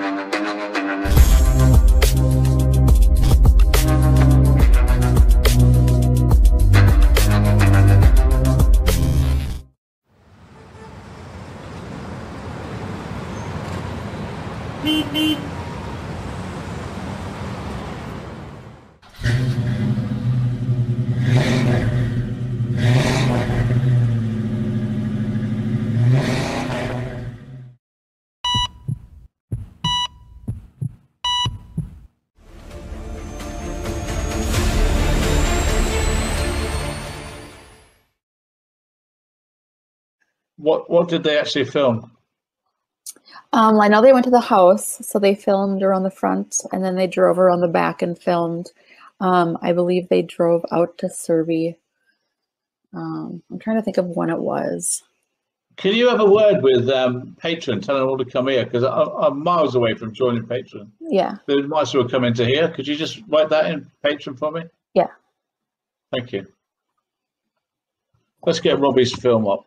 What did they actually film? I know they went to the house, so they filmed around the front, and then they drove around the back and filmed. I believe they drove out to Pervy. I'm trying to think of when it was. Can you have a word with Patron, tell them all to come here? Because I'm miles away from joining Patron. Yeah. They might as well come into here. Could you just write that in Patron for me? Yeah. Thank you. Let's get Robbie's film up.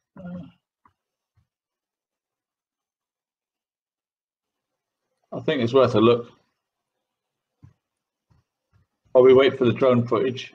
I think it's worth a look. While we wait for the drone footage.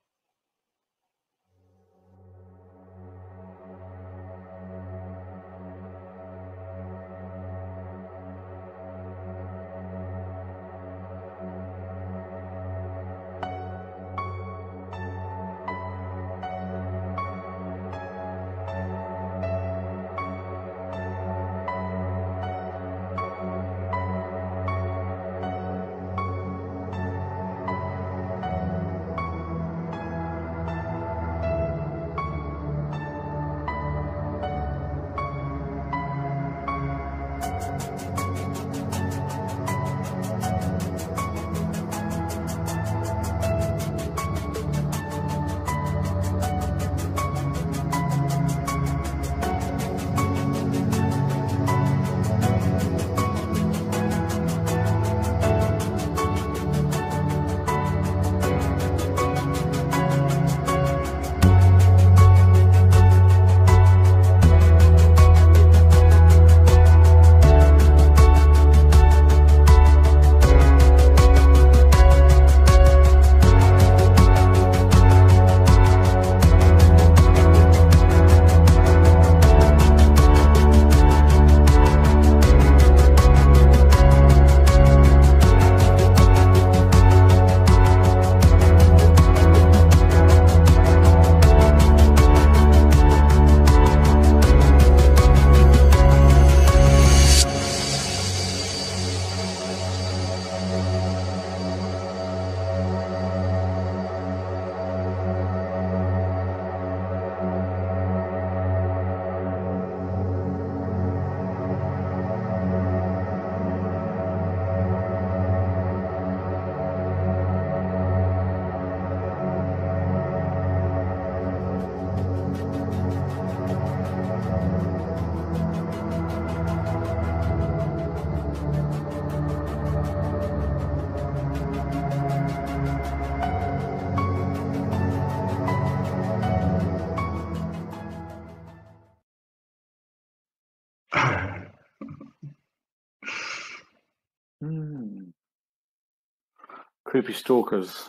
Creepy stalkers.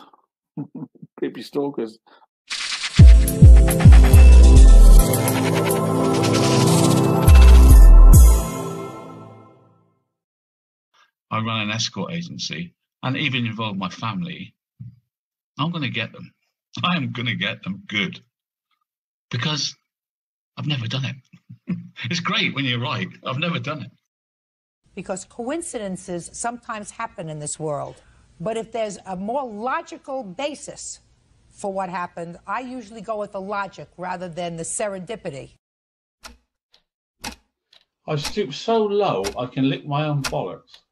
Creepy stalkers. I run an escort agency and even involve my family. I'm going to get them. I am going to get them good because I've never done it. It's great when you're right. I've never done it. Because coincidences sometimes happen in this world. But if there's a more logical basis for what happened, I usually go with the logic rather than the serendipity. I stoop so low I can lick my own bollocks.